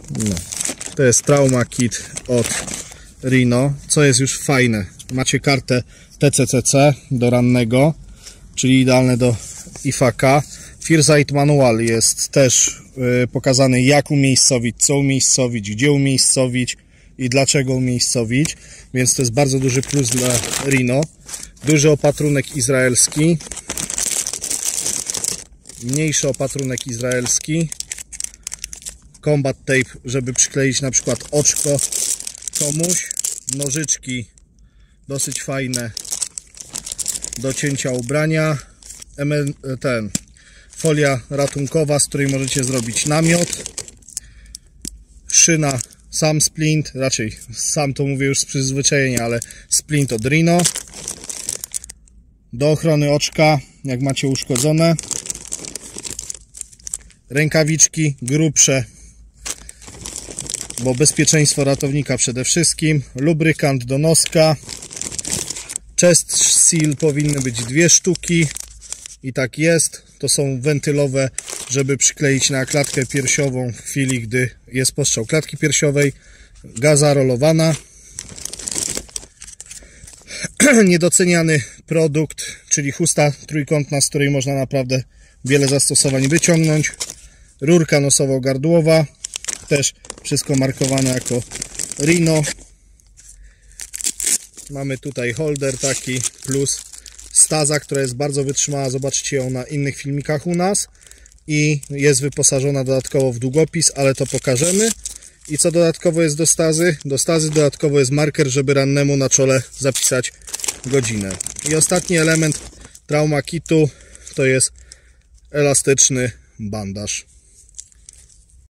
No. To jest Trauma Kit od Rhino, co jest już fajne. Macie kartę TCCC do rannego, czyli idealne do IFAK-a. First Aid Manual jest też pokazany, jak umiejscowić, co umiejscowić, gdzie umiejscowić i dlaczego umiejscowić, więc to jest bardzo duży plus dla Rhino. Duży opatrunek izraelski, mniejszy opatrunek izraelski, combat tape, żeby przykleić na przykład oczko komuś, nożyczki dosyć fajne do cięcia ubrania, folia ratunkowa, z której możecie zrobić namiot, szyna, sam splint, raczej sam to mówię już z przyzwyczajenia, ale splint od Rhino, do ochrony oczka, jak macie uszkodzone, rękawiczki grubsze, bo bezpieczeństwo ratownika przede wszystkim, lubrykant do noska, chest seal powinny być 2 sztuki i tak jest, to są wentylowe, żeby przykleić na klatkę piersiową w chwili, gdy jest postrzał klatki piersiowej, gaza rolowana. Niedoceniany produkt, czyli chusta trójkątna, z której można naprawdę wiele zastosowań wyciągnąć, rurka nosowo-gardłowa, też wszystko markowane jako Rhino. Mamy tutaj holder taki, plus staza, która jest bardzo wytrzymała, zobaczcie ją na innych filmikach u nas i jest wyposażona dodatkowo w długopis, ale to pokażemy. I co dodatkowo jest do stazy? Do stazy dodatkowo jest marker, żeby rannemu na czole zapisać godzinę. I ostatni element Trauma Kitu to jest elastyczny bandaż.